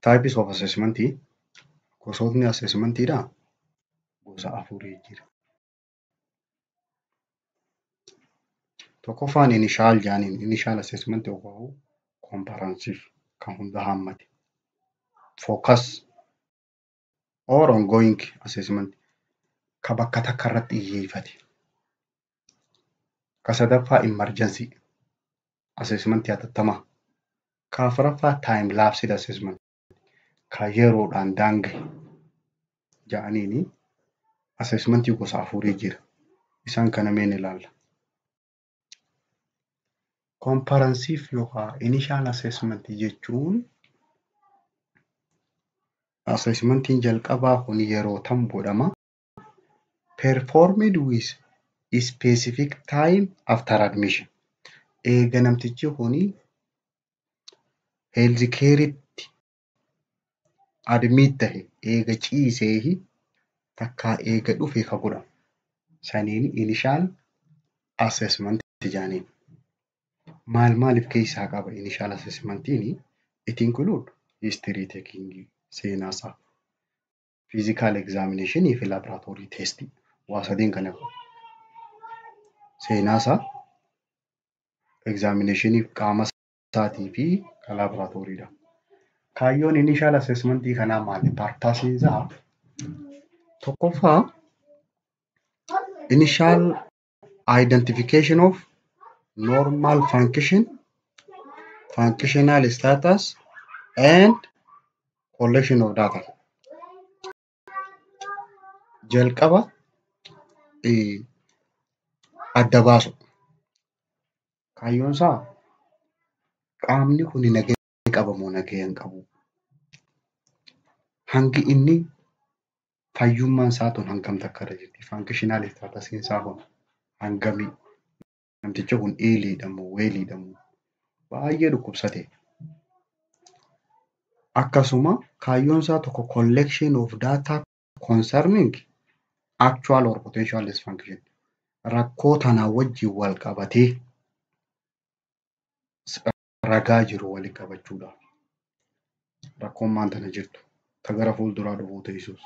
Types of assessment gosootni assessmentiidha gosa afurii jira. Tokkoffaan initial jaaniin initial assessment yookaan comprehensive kan hunda hammate. Focus or ongoing assessment ka bakka takka irratti xiyyeeffate. Ka sadaffaa emergency assessment hatattamaa. Ka afuraffaa time lapse assessment ka yeroodhaan daangahe jaaniini assessment gosa afurii jira. Isaan kana meen ilaalla. Comprehensive yookaan initial assessment jechuun assessmentiin jalqabaa kun yeroo tam godhama. Performed with specific time after admission. Eega namtichi kuni health care'itti admit tahe eega ciiseehi takkaa eega dhufe ka godhamu. Saniin initial assessment jaaniin. Maaliif keessaa qaba initial assessmentiin? It include history taking, seenaasaa, physical examination fi laboratory test. Waa sadeen kana qabu. Seenaasaa, examination qaama isaatii fi laboratoryidha. Kaayyoon initial assessment kanaa maali? Purpose tokkoffaa initial identification of normal function, functional status, and collection of data. Jalqaba adda baasu. Kaayyoon isaa qaamni kun nagahee qabamoo nagahee hin qabu. Hangi inni fayyummaan isaa tun hangam takka irra jirti. Functional status isaa kun hangamii. Namtichi kun eeliidhamoo weeliidhamoo baay'ee dhukkubsate. Akkasuma kaayyoon isaa tokko collection of data concerning actual or potential dysfunction. Rakkoo tanaa wajjin wal qabatee ragaa jiru waliin qabachuudha. Rakkoon maan tana jirtu ta gara fuulduraa dhufuu ta'isuus.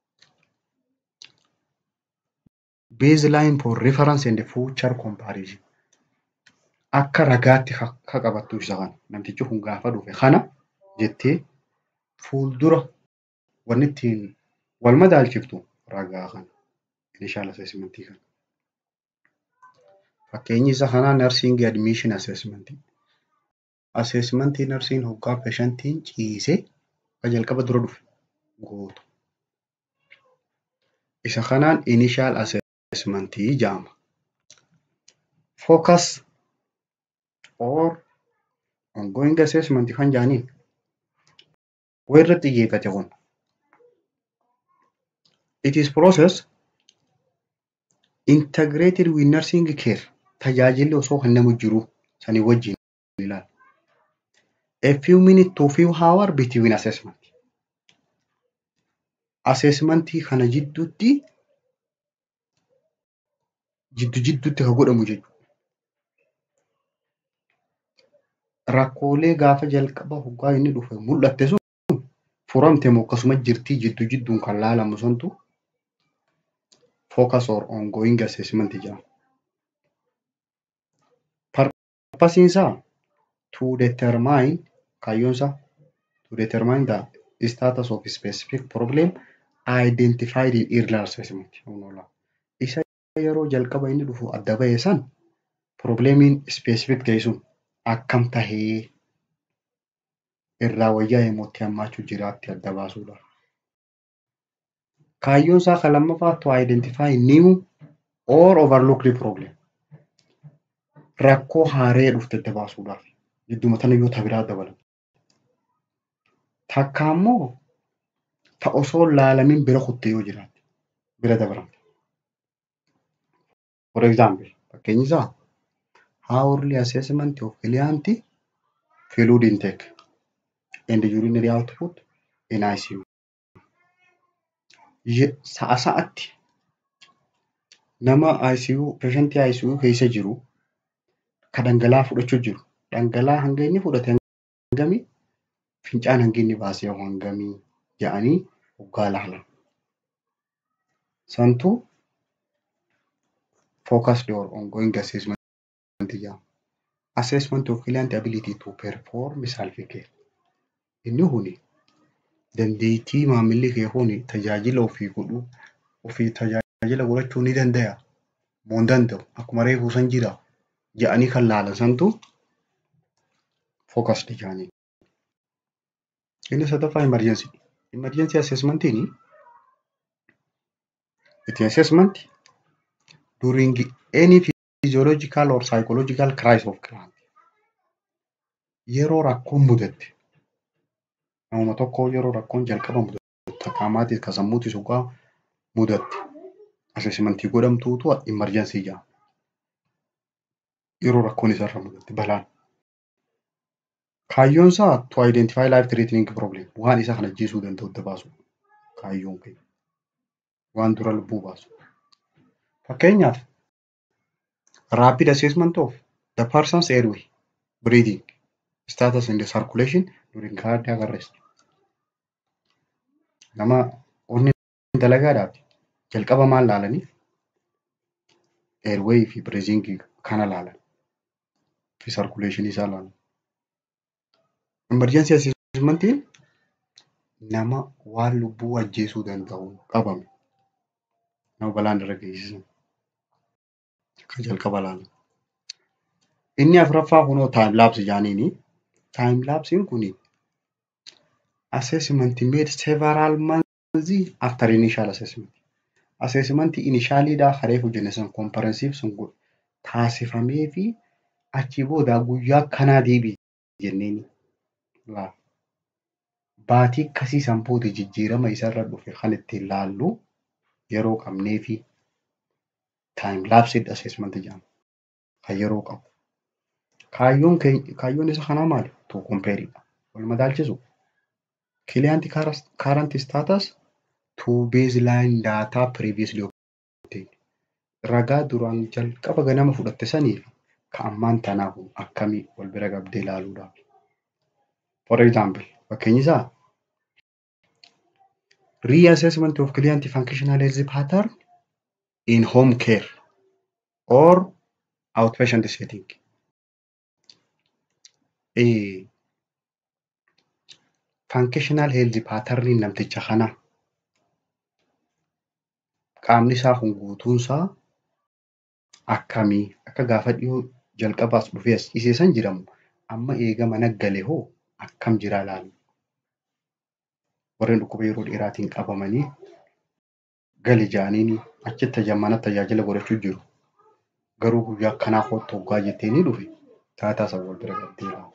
Baseline for reference and future comparison. Akka ragaatti ka qabattu isa kana. Namtichi kun gaafa dhufe kana jettee fuuldura wanni ittiin wal madaalchiftu ragaa kana. Initial assessment kana. Fakkeenyi isa kanaa nursing admission assessment. Assessment nursing hoggaa patientiin ciisee jalqaba dura dhufe gootu. Isa kanaan initial assessment jaama. Focus or ongoing assessment kan jaaniin irratti xiyyeeffate kun. It is process integrated with nursing care. Tajaajilli osoo kan nama jiru sanii wajjin ilaala. A few minutes to few hours between assessment. Assessment kana jidduutti ka godhamu jechuudha. Rakkoolee gaafa jalqaba hoggaa inni dhufe mul'atte sun furamte moo akkasuma jirtii jidduun kan laalamu suntu focus or ongoing assessment jedhama. Purpose isaa to determine kaayyoon isaa to determine the status of a specific problem identified in earlier assessment. Isa yeroo jalqaba inni dhufu adda bahee san problemiin specific ta'e sun akkam tahee irraa wayyaa himootti hammaachuu jiraatti adda baasuudha. Kaayyoon isaa kan lammaffaa to identify new or overlooked problem. Rakkoo haaree dhufte adda baasuudhaaf jidduma tana yoo tabiraa dabalan. Takka ammoo ta osoo laalamin bira kutte yoo jiraatti bira dabalamte. For example, fakkeenyi isaa hourly assessment of client fluid intake and urinary output in ICU. Sa'aatti nama ICU patient ICU keessa jiru ka dhangala'aa fudhachuu jiru. Dhangala'aa hanga inni fudhate hangamii fincaan hanginni baasee hangamii jedhanii waggaa laalan. Santu focused or ongoing assessment jedhama. Assessment of client ability to perform self-care. Inni kuni dandeettii maamilli kee kuni tajaajila ofii godhuu ofii tajaajila godhachuu ni danda'a moo hin danda'u akkuma reefuu san jira jedhanii kan laalan santu focused jedhanii. Inni sadaffaa emergency. Emergency assessmentiin it assessment during any physiological or psychological crisis of client. Yeroo rakkoon mudatte namuma tokko yeroo rakkoon jalqaba mudatte qaamaatis ka sammuutis ugaa mudatte assessmentii godhamtuutu emergency jedhama. Yeroo rakkoon isarra mudatte balaan. Kaayyoon isaa to identify life threatening problem waan isa kana ajjeesuu danda'u adda baasu kaayyoon keenya waan dura lubbuu baasu. Fakkeenyaaf rapid assessment of the person's airway, breathing, status in the circulation during cardiac arrest. Nama onni dalagaadhaaf jalqaba maal laalanii airway fi breathing kana laalan fi circulation isaa laalan. Emergency assessment nama waan lubbuu ajjeesuu danda'u qabame nama balaan irra geessisan kan jalqaba laalan. Inni afuraffaa kunoo time lapse jedhaniini. Time lapse kuni assessment made several months after initial assessment. Assessment initially da hareefu jennesan comprehensive sun taasifamee fi achi booda guyyaa kanaa deebii jenneeni. Baatii akkasii san booda jijjiirama isarra dhufe kan ittiin laallu yeroo qabnee fi time lapse assessment jedhama. Kan yeroo qabu. Kaayyoon isa kanaa maali? To compare dha. Wal madaalchisu. Client current status to baseline data previously obtained. Ragaa duraan jalqaba ganama fudhatte saniif ka ammaan tanaa kun akkamii wal bira qabdee ilaaluudhaaf. For example, fakkeenyi isaa reassessment of client functional health pattern in home care or outpatient setting. Functional health pattern namticha kana qaamni isaa kun guutuun isaa akkamii akka gaafa dhiyoo jalqabaas dhufee as ciisesan jiramu amma eegama naggale hoo akkam jira laalu. Warreen dhukkuba yeroo dheeraatiin qabamanii gali jaaniini achitti jammana tajaajila godhachuu jiru. Garuu guyyaa akkanaa kootti hoggaa jetteeni dhufe taataa isa wal bira qabdee ilaalu.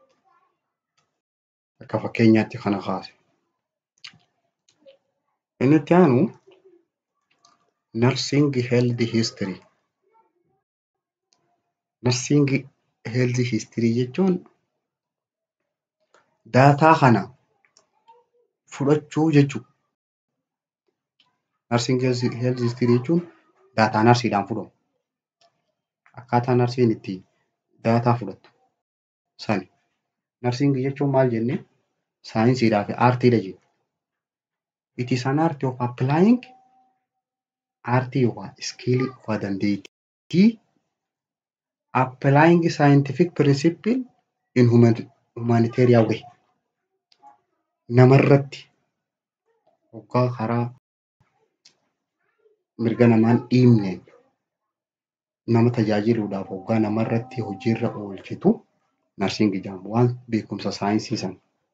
Akka fakkeenyaatti kana kaase. Inni itti aanu nursing health history. Nursing health history jechuun daataa kana fudhachuu jechuudha. Nursing health history jechuun daataa narsiidhaan fudhamu. Akkaataa narsiin itti daataa fudhattu sani. Nursing jechuun maal jennee saayinsiidhaa fi aartiidha jenna. It is an art of applying aartii yookaan skill yookaan dandeettii applying scientific principle in humanitarian way. Namarratti hoggaa karaa mirga namaan dhiibneen nama tajaajiluudhaaf hoggaa namarratti hojiirra oolchitu nursing jedhama. Waan beekumsa saayinsii san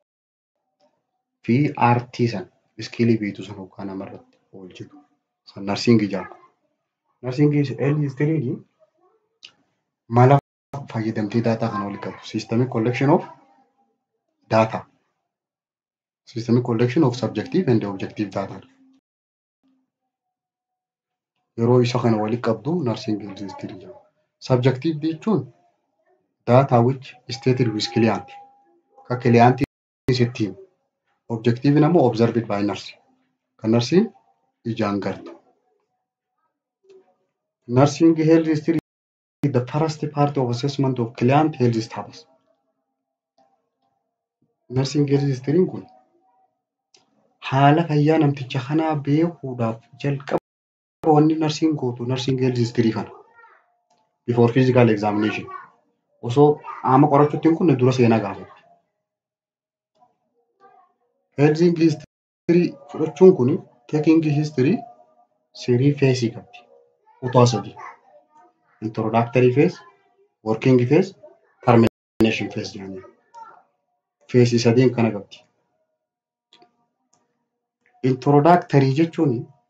fi aartii san iskilii beektu san hoggaa namarratti oolchitu san nursing jedhama. Nursing health history mala fayyadamtee daataa kana walitti qabu. Systemic collection of data. Systemic collection of subjective and objective data. Yeroo isa kana walitti qabdu nursing health history jedhama. Subjective jechuun data which stated with client. Ka client isittiin. Objective namo observed by nurse. Kan nurse ijaan gartu. Nursing health history the first part of assessment of client health status. Nursing registry kun haala fayyaa namticha kanaa beekuudhaaf jalqaba wanni nursing gootu nursing registry kana before physical examination. Osoo ama qorachuutti hin kunne dura seenaa gaafatti. Nursing registry fudhachuun kun taking history serii feesii qabdi. Kutaa sadii. Introductory phase, working phase, termination phase jedhanii. Feesii sadiin kana qabdi. Introductory jechuun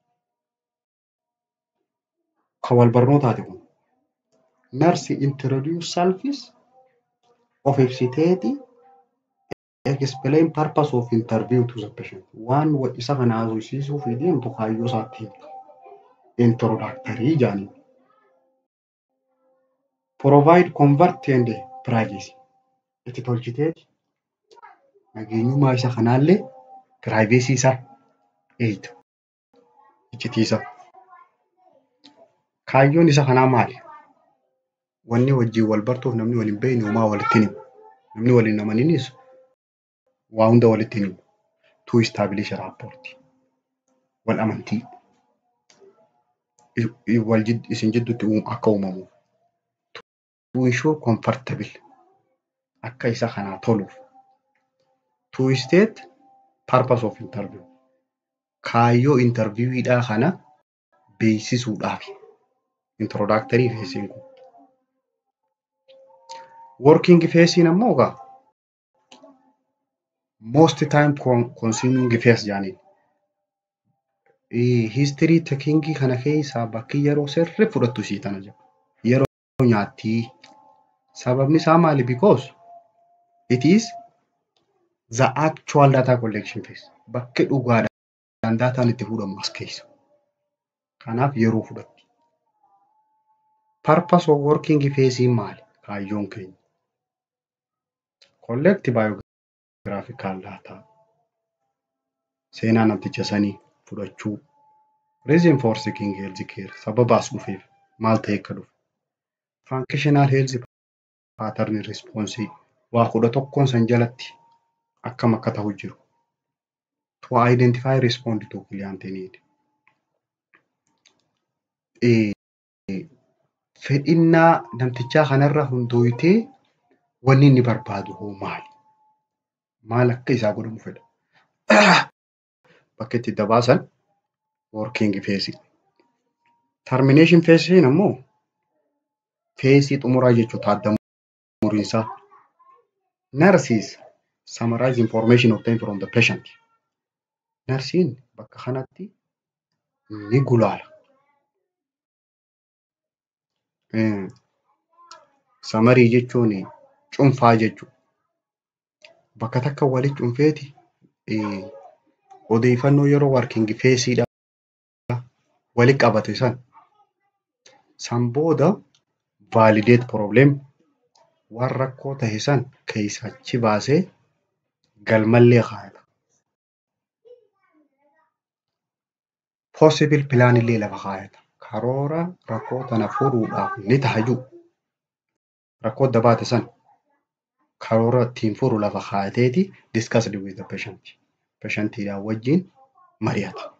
kan wal barnootaati kun. Nurse introduce self of ibsiteeti explain purpose of interview to the patient. Waan isa kana haasofsiisuu fi deemtu kaayyoo isaatti himta. Introductory jedhanii. Provide comfort and privacy. Itti tolchiteeti nageenyummaa isa kanaallee privacy isaa eegdu. Iccitiisa. Kaayyoon isa kanaa maali? Wanni wajjin wal bartuuf namni waliin beekne uumaa walitti himu. Namni waliin amaniinis waa hunda walitti himu. To establish a rapport. Wal amantii. Isin jidduutti akka uumamu. To ensure comfortable. Akka isa kanaa toluuf. To state purpose of interview. Kaayyoo interviewidhaa kana beeksisuudhaaf. Introductory phase kun. Working phase ammoo gaa most time consuming phase jedhanii. History taking kana keessaa bakki yeroo sirrii fudhattu ishii tana jedha. Yeroo nyaattii. Sababni isaa maali? Because it is the actual data collection phase. Bakki dhugaadhaan daataan itti fuudhamu as keessa. Kanaaf yeroo fudhatti. Purpose of working phase maali? Kaayyoon keenya. Collect biographical data. Seenaa namticha sanii fudhachuu. Reason for seeking health care. Sababa as dhufeef maal ta'e akka dhufe. Functional health pattern response. Waa kudha tokkoon san jalatti akkam akka ta'u jiru. To identify respond to client need. Fedhinnaa namtichaa kanarra hundooyitee wanni inni barbaadu hoo maali? Maal akka isaa godhamu fedha? Bakka itti dabaasan working phase. Termination phase ammoo phase xumuraa jechuudha adda muriinsaa. Nurses summarize information obtained from the patient. Nursiin bakka kanatti ni gulaala. Summary jechuun cunfaa jechuudha. Bakka takka walitti cunfeeti odeeffannoo yeroo working phaseedha walitti qabate san booda validate problem waan rakkoo ta'e san keessa achi baasee galmallee kaa'ata. Possible plan illee lafa kaa'ata. Karoora rakkoo tana furuudhaaf ni taaju. Rakkoo dabaate san karoora ittiin furu lafa kaa'ateeti discussed with the patient. Patientidhaan wajjin mari'ata.